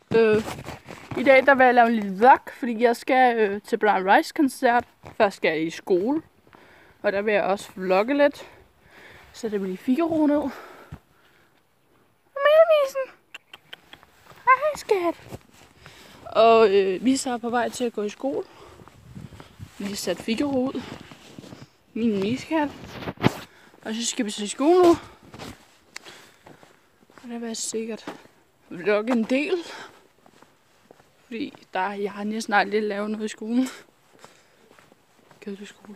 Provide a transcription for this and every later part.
I dag der vil jeg lave en lille vlog, fordi jeg skal til Brian Rice koncert. Først skal jeg i skole, og der vil jeg også vlogge lidt. Så det bliver lige Figaro ned. Amelevisen! Hej skat! Og vi er så på vej til at gå i skole. Lige sat Figaro ud. Min miskat. Og så skal vi så i skole nu. Og der vil jeg sikkert vlogge en del. Fordi jeg har næsten aldrig lavet noget i skolen. Kedelig skole.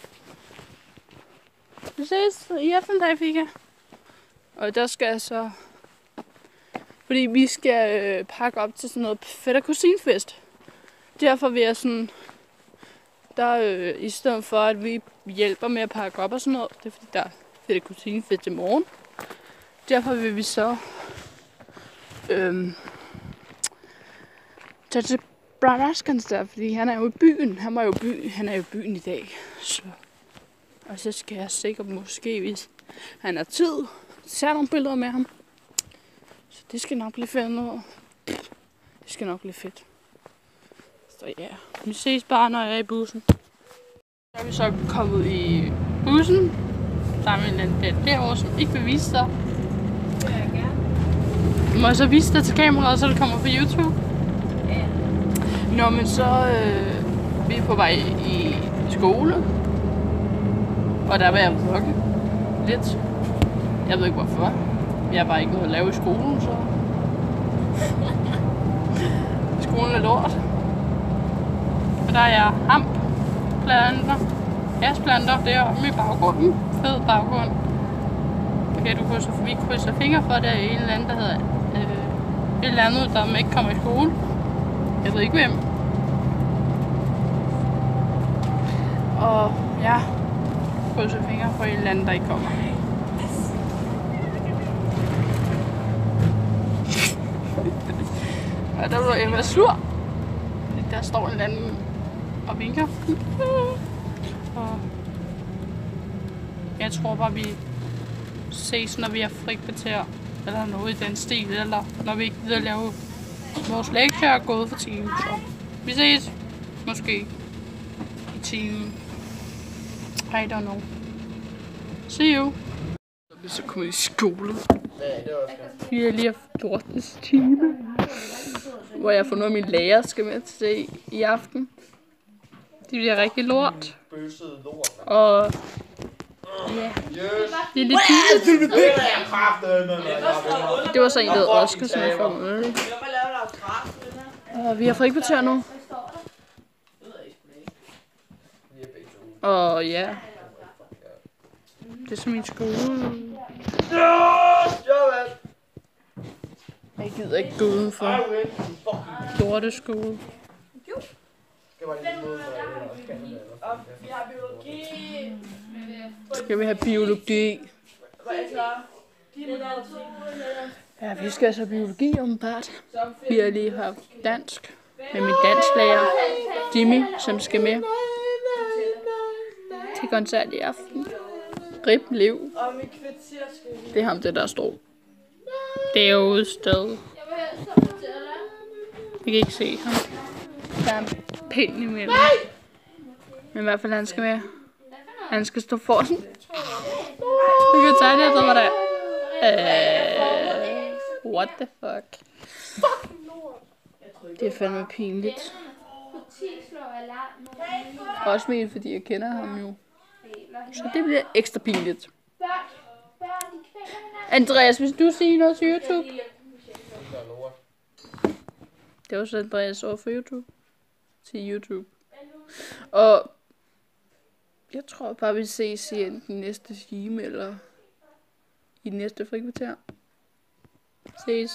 Vi ses i eftermiddag, Fika. Og der skal jeg så... Fordi vi skal pakke op til sådan noget fætter kusinefest. Derfor vil jeg sådan... i stedet for at vi hjælper med at pakke op og sådan noget. Det er fordi der er fætter kusinefest i morgen. Derfor vil vi så... tage til Brian Rice koncert, fordi han er jo i byen. Han er jo i byen i dag. Så. Og så skal jeg sikkert måske, hvis han har tid, tage nogle billeder med ham. Så det skal nok blive fedt noget. Det skal nok blive fedt. Så ja, vi ses bare, når jeg er i bussen. Så er vi så kommet i bussen. Der er en anden derovre, som ikke vil vise sig. Det vil jeg gerne. Må jeg så vise dig til kameraet, så det kommer på YouTube? Ja. Nå, men så vi er på vej i skole. Og der vil jeg vlogge lidt. Jeg ved ikke hvorfor. Jeg har bare ikke noget at lave i skolen, så... Skolen er lort. Og der er hampplanter. Gasplanter deroppe i baggrunden. Fed baggrund. Okay, du kan så forbi krydse fingre for, der er en eller anden, der hedder... et eller andet, der ikke kommer i skole. Jeg ved ikke hvem. Og ja... krydse fingre for en eller anden, der ikke kommer. Og der var Emma sur. Der står en eller anden og vinker. Og jeg tror bare, vi ses, når vi er frikvarter. Eller noget i den stil. Eller når vi ikke gider lave vores lektier og gået for timen. Så vi ses. Måske i timen. I don't know. See you. Så er vi så kommet i skole. Vi har lige haft 14. time. Hvor jeg får noget af mine lærer skal med til i aften. Det bliver rigtig lort. Og ja, det er lidt pinligt. Det var så en, der hed Oscar, som jeg får med. Og vi har frikvarter nu. Og ja. Det er så min skole. Jeg gider ikke gå udenfor. Lorte skole. Skal vi have biologi? Ja, vi skal altså have biologi åbenbart. Vi har lige haft dansk med min dansklærer Jimmy, som skal med til koncert i aften. Rip Lev. Det er ham, der står. Det er jo udstedet. Vi kan ikke se ham. Der er en pind imellem. Men i hvert fald, han skal med. Han skal stå for sådan. Vi kan tage det, så var der. What the fuck? Det er fandme pinligt. Også mere, fordi jeg kender ham jo. Så det bliver ekstra pinligt. Andreas, hvis du siger noget til YouTube? Det var så Andreas over for YouTube. Til YouTube. Og jeg tror bare, vi ses i enten næste time eller i næste frikvarter. Ses.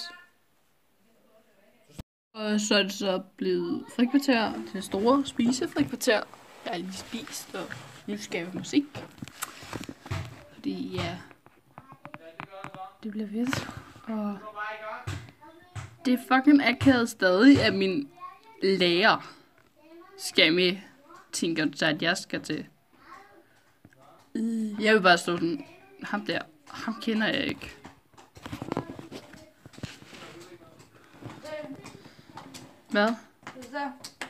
Og så er det så blevet frikvarter. Det store spisefrikvarter. Jeg har lige spist, og nu skal vi musik. Fordi ja, det bliver fedt. Og det er fucking akavet stadig, at min lærer skal med til en koncert, jeg skal til. Jeg vil bare stå sådan, ham kender jeg ikke. Hvad? Ja.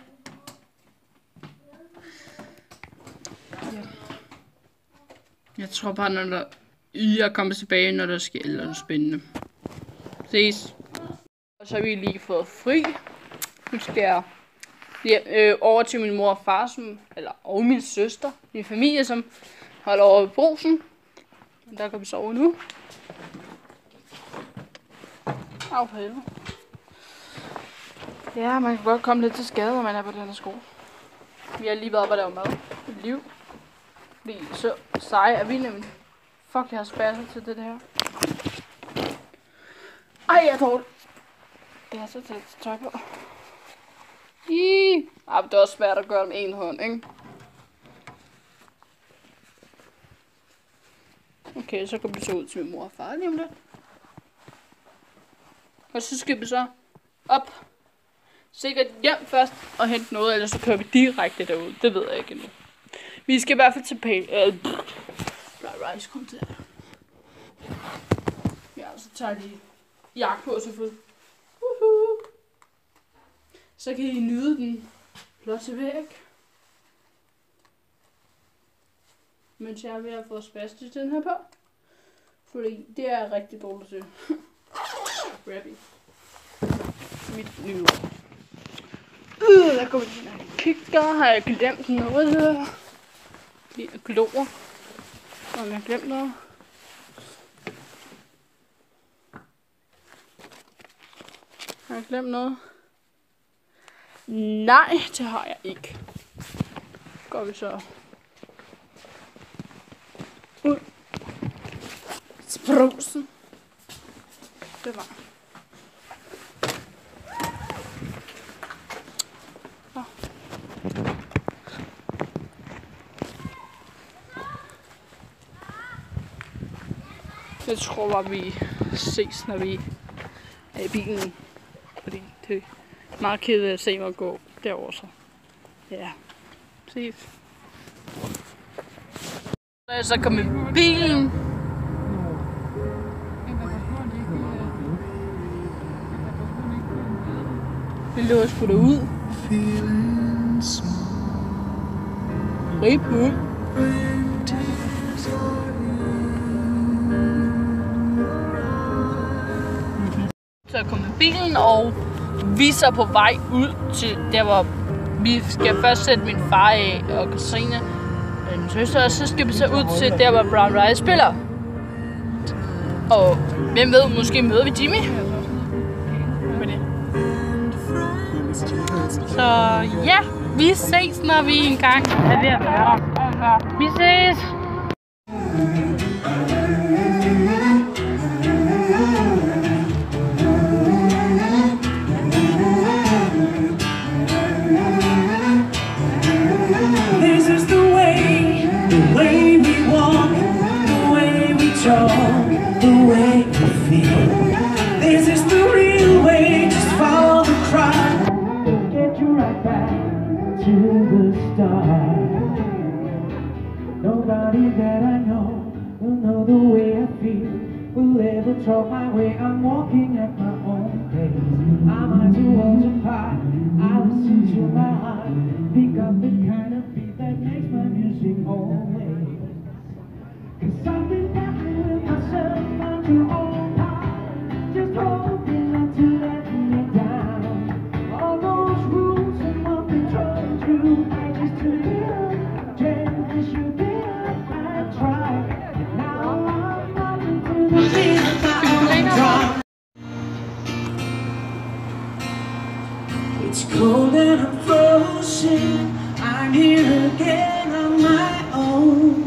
Jeg tror bare, når jeg kommer tilbage, når der sker noget spændende. Ses. Og så har vi lige fået fri. Nu skal jeg over til min mor og far, og min søster, min familie, som holder over i Brugsen. Der kan vi sove nu. Au for helvede. Ja, man kan godt komme lidt til skade, når man er på den her sko. Vi har lige været oppe og lave mad. Liv. Fordi så seje er vi nemlig. Fuck, jeg har spasset til det her. Ej, jeg er dårlig. Det er så tæt tøj på. Det er også svært at gøre med en hånd, ikke? Okay, så kan vi så ud til min mor og far lige om lidt. Og så skal vi så op. Sikkert hjem først og hente noget, eller så kører vi direkte derud. Det ved jeg ikke endnu. Vi skal i hvert fald til Rice kom til. Ja, så tager de jakke på selvfølgelig. Så kan I nyde den flotte væg. Mens jeg er ved at få spastisk den her på. Fordi det er rigtig dårligt til. Rabbit. Mit nye ord. Der går vi til en kigger. Har jeg glemt noget her? Lige at glore. Om jeg har glemt noget. Har jeg glemt noget? Nej, det har jeg ikke. Går vi så ud til Brugsen. Det var. Ja. Jeg tror bare, vi ses, når vi er i bilen. Fordi det er meget kedeligt at se mig gå derover så. Ja, ses. Så er jeg så kommet i bilen. Vi løber sgu da ud. Rip ud. Så er jeg kommet i bilen, og vi er så på vej ud til der, hvor vi skal først sætte min far af og Katrine, min søster, og så skal vi så ud til der, hvor Brown Rice spiller. Og hvem ved, måske møder vi Jimmy. Så ja, vi ses, når vi engang er ved at være der. Vi ses! The way you feel. This is the real way. Just follow the crowd. Get you right back to the start. Nobody that I know will know the way I feel. Will ever talk my way. I'm walking at my own pace. I'm on to worlds apart. I listen to my heart. Pick up the kind of beat that makes my music always. 'Cause I've been battling with myself on your own path, just hoping not to let me down. All those rules and what they told you, I just took it up, gently shook it up. I tried, and now I'm falling to the beat of my own drum. It's cold and I'm frozen. I'm here again on my own.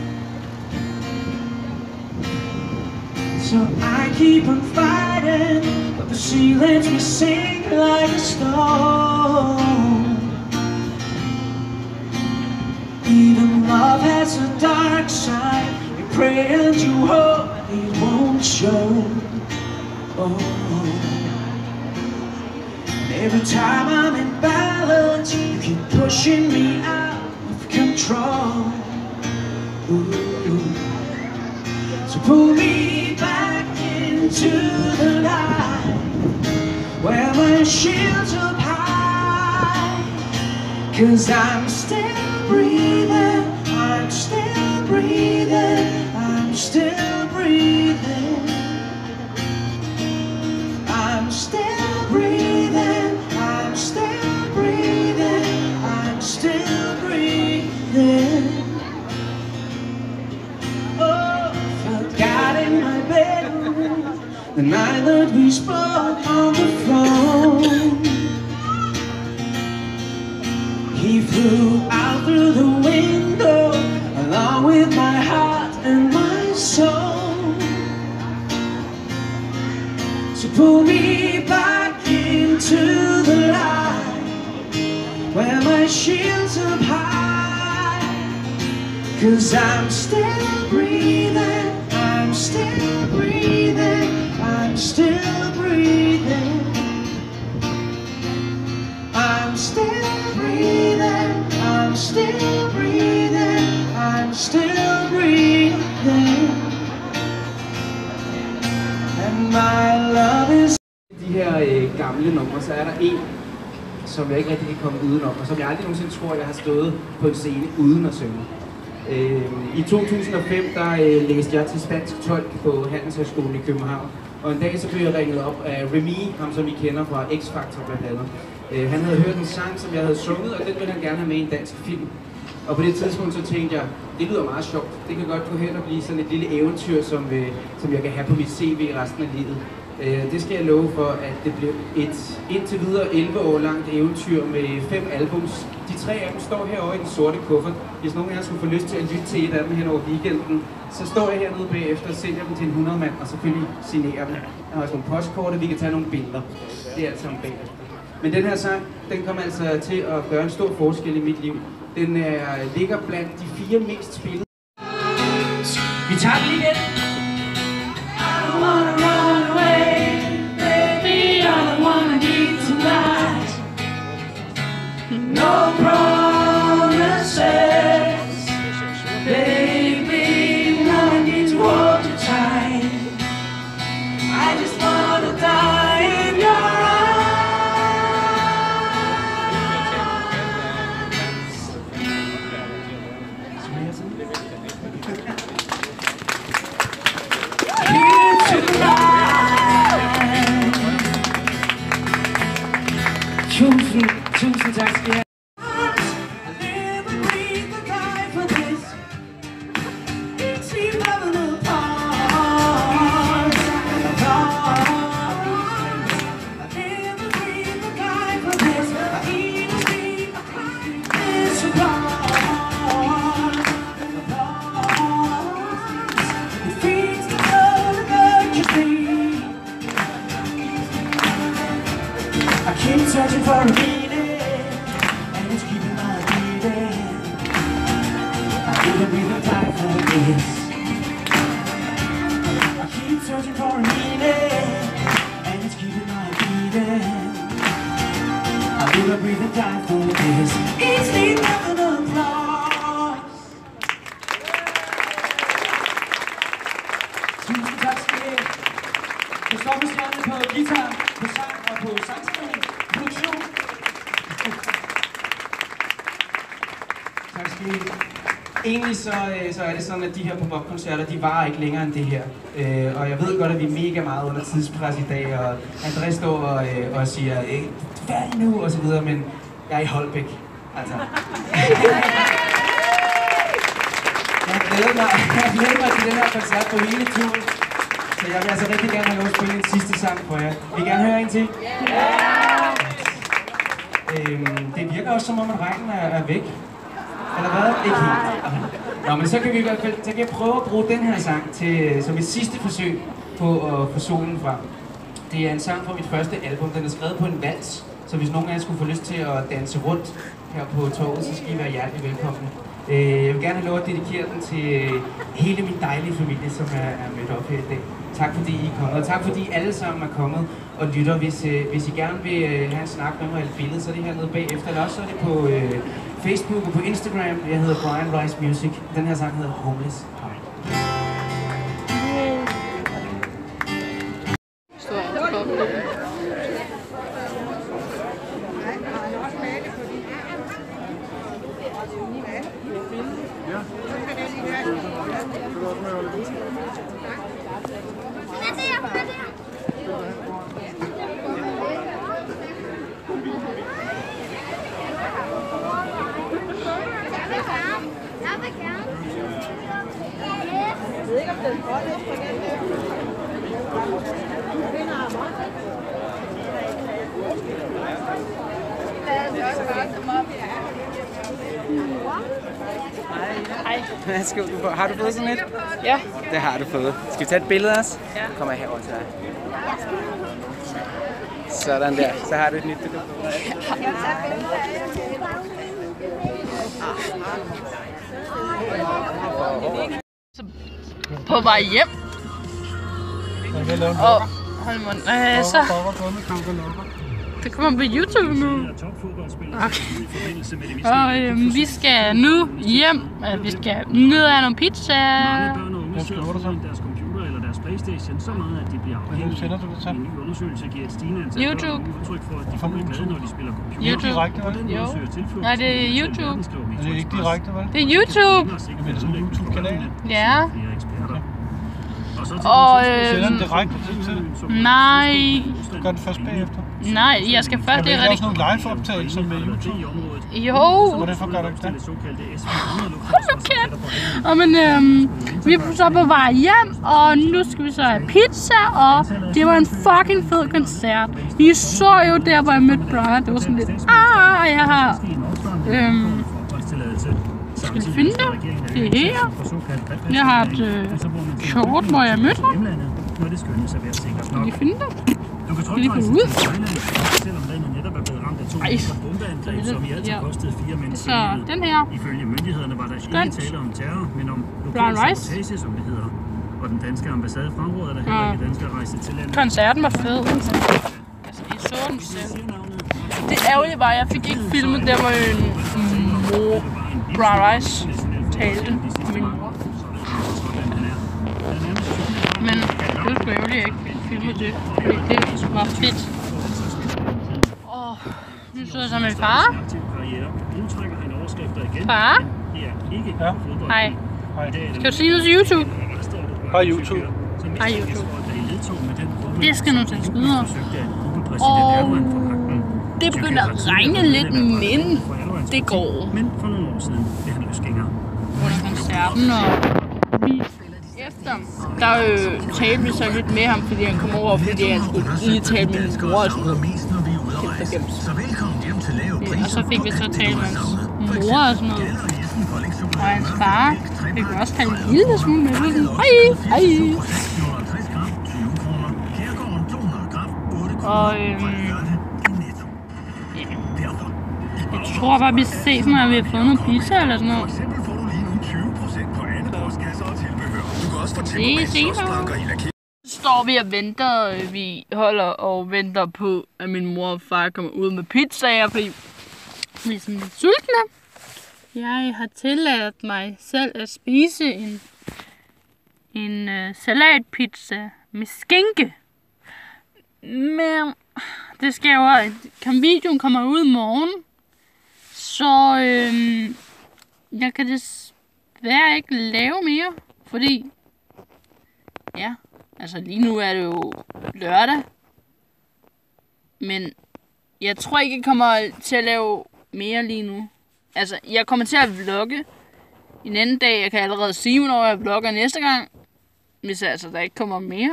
So I keep on fighting, but the sea lets me sink like a stone. Even love has a dark side. You pray and you hope it won't show. Oh. Every time I'm in balance, you keep pushing me out of control. Ooh. So pull me back into the light, where my shield's up high. 'Cause I'm still breathing, I'm still breathing, I'm still breathing. I'm still breathing, I'm still breathing, I'm still breathing. Oh, forgot in my bedroom the night that we spoke on the phone. He flew out through the window along with my heart and my soul. So pull me back into the light where my shield's up high. 'Cause I'm still breathing, I'm still breathing, I'm still breathing. I'm still breathing, I'm still breathing, I'm still breathing. And my love is... De her gamle numre, så er der en, som jeg ikke rigtig kan komme udenom, og som jeg aldrig nogensinde tror, jeg har stået på en scene uden at synge. I 2005, der læste jeg til spansk tolk på Handelshøjskolen i København. Og en dag så blev jeg ringet op af Remy, ham som I kender fra X-Factor blandt andet. Han havde hørt en sang, som jeg havde sunget, og den ville han gerne have med i en dansk film. Og på det tidspunkt så tænkte jeg, det lyder meget sjovt. Det kan godt gå hen og blive sådan et lille eventyr, som jeg kan have på mit CV resten af livet. Det skal jeg love for, at det blev et indtil videre 11 år langt eventyr med 5 albums. De 3 af dem står herovre i den sorte kuffert. Hvis nogen af jer skulle få lyst til at lytte til et af dem hen over weekenden, så står jeg hernede bagefter og sælger dem til en 100-mand og selvfølgelig signerer dem. Jeg har også nogle postkort, og vi kan tage nogle billeder. Det er alt sammen bagefter. Men den her sang, den kommer altså til at gøre en stor forskel i mit liv. Den ligger blandt de 4 mest spillede. Vi tager den lige igen. I don't wanna run away, baby, you're the one I need tonight. No promises, baby, now I need to hold you tight. I just wanna die in your Tusind tak skal I have. I keep searching for a meaning, and it's keeping my breathing. I wouldn't even die for this. I keep searching for a meaning, and it's keeping my breathing. I wouldn't even die for this. It's the nothing applause. Tusind tak skal I have. Christoffer Stjerne på guitar, på sang og på sangskrivning. Produktion. Tak skal I have. Egentlig så er det sådan, at de her pop-up-koncerter, de varer ikke længere end det her. Og jeg ved godt, at vi er mega meget under tidspres i dag, og André står og siger, færdig nu, og så videre, men jeg er i Holbæk. Altså. Jeg glæder mig til den her koncert på hele turen. Så jeg vil altså rigtig gerne have lov at spille en sidste sang for jer. Vil I gerne høre en til? Det virker også som om, at regnen er væk. Eller hvad? Ikke helt. Nå, men så kan vi i hvert fald, så kan jeg prøve at bruge den her sang som et sidste forsøg på at få solen frem. Det er en sang fra mit første album. Den er skrevet på en vals, så hvis nogen af jer skulle få lyst til at danse rundt her på torvet, så skal I være hjertelig velkomne. Jeg vil gerne have lov at dedikere den til hele min dejlige familie, som er mødt op her i dag. Tak fordi I er kommet, og tak fordi I alle sammen er kommet og lytter. Hvis I gerne vil have en snak med mig eller et billede, så er det hernede bagefter. Eller også så er det på Facebook og på Instagram. Jeg hedder Brian Rice Music. Den her sang hedder Homeless Heart. Jeg ved ikke, om den er godt på den der. Hej. Værsgo, har du fået sådan et? Ja. Det har du fået. Skal vi tage et billede også? Ja. Kommer jeg herover til dig. Sådan der. Så har du et nyt, du kan få. På vej hjem. Og hold munden. Så. Det kommer på YouTube nu. Okay. Og vi skal nu hjem. Vi skal ned af nogle pizza. Hvad skriver du så? Deres computer eller deres PlayStation så meget, at de bliver afhængige. Sender du det til? En ny undersøgelse giver et stigende antal YouTube. udtryk for, at de får glade, når de spiller computer. YouTube. Jo. Nej, det er YouTube. Er det ikke direkte, vel? Det er YouTube. Men det er en YouTube-kanal? Ja. Og Sender den direkte til? Nej. Du gør det først bagefter? Nej, jeg skal først. Det er rigtig... rigtig... også nogle live-optagelser med YouTube? Jo. Hvorfor gør du ikke det? Hold nu kæft. Og men vi er så på vej hjem, og nu skal vi så have pizza, og det var en fucking fed koncert. I så jo der, hvor jeg mødte Brian. Det var sådan lidt, jeg har... Skal vi finde det? Det er her. Jeg har et kort, hvor jeg mødte ham. Skal vi finde det? Skal vi få ud? Ej, så den her. Ifølge myndighederne var der ikke tale om terror, men om Brown lokal rice. sabotage, som det hedder. Og den danske ambassade fraråder, der heller ikke danskere rejse til landet. Koncerten var fed. Altså, I så den selv. Det ærgerlige var, at jeg fik ikke filmet der, hvor en mor Brown Rice talte min mor. Men det var sgu ærgerligt, at jeg ikke filmede det, fordi det var fedt. Nu sidder jeg sammen med far. Far? Ja. Hej. Skal du sige noget til YouTube? Hej YouTube. Hej YouTube. Det skal nu tages videre. Og det begynder at regne lidt, men det går. Men for nogle år siden blev han løsgænger. Under koncerten, og vi efter, der talte vi så lidt med ham, fordi han kom over, fordi han skulle lige tale med min mor og sådan noget. Ja, og så fik vi så talt med hans mor og sådan noget. Og hans far fik vi også talt en lille smule med. Sådan, hej. Og jeg tror bare, vi ses, når vi har fået noget pizza eller sådan noget. Det er senere. Så står vi og venter. Vi holder og venter på, at min mor og far kommer ud med pizzaer, fordi vi er sådan lidt sultne. Jeg har tilladt mig selv at spise en salatpizza med skinke. Men det skal jo... Videoen kommer ud i morgen. Så jeg kan desværre ikke lave mere. Fordi... Ja, altså lige nu er det jo lørdag. Men jeg tror ikke, jeg kommer til at lave mere lige nu. Altså, jeg kommer til at vlogge en anden dag. Jeg kan allerede sige, hvornår jeg vlogger næste gang. Hvis altså der ikke kommer mere.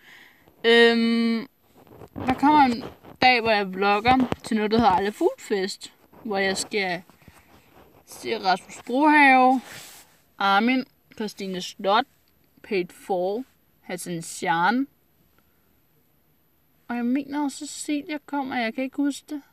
Der kommer en dag, hvor jeg vlogger til noget, der hedder Alle Fuglfest. Hvor jeg skal se Rasmus Brohave, Armin, Christine Slot, Paid 4, Hassan Shan. Og jeg mener også, at Cecilia kommer. Jeg kan ikke huske det.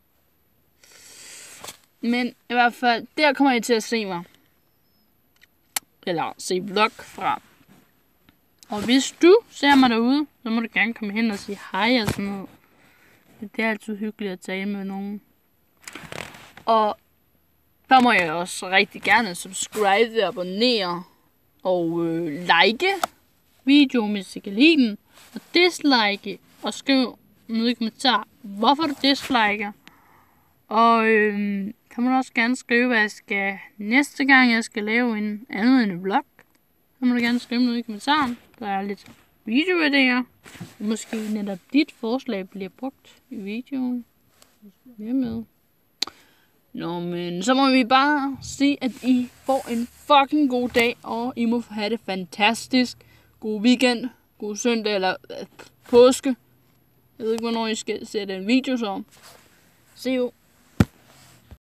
Men i hvert fald, der kommer I til at se mig. Eller se vlog fra. Og hvis du ser mig derude, så må du gerne komme hen og sige hej og sådan noget. Det er altid hyggeligt at tale med nogen. Og der må jeg også rigtig gerne subscribe, abonnere og like videoen, hvis I kan lide den. Og dislike og skriv ned i kommentar, hvorfor du disliker. Og kan man også gerne skrive, hvad jeg skal næste gang, jeg skal lave en andet end en vlog. Så må du gerne skrive ned i kommentaren. Der er lidt videoidéer. Måske netop dit forslag bliver brugt i videoen. Vi er med. Nå, men så må vi bare sige, at I får en fucking god dag, og I må have det fantastisk. God weekend, god søndag eller påske. Jeg ved ikke, hvornår I skal sætte en video så. See you.